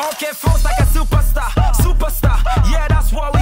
Okay, flows like a superstar, superstar. Yeah, that's what we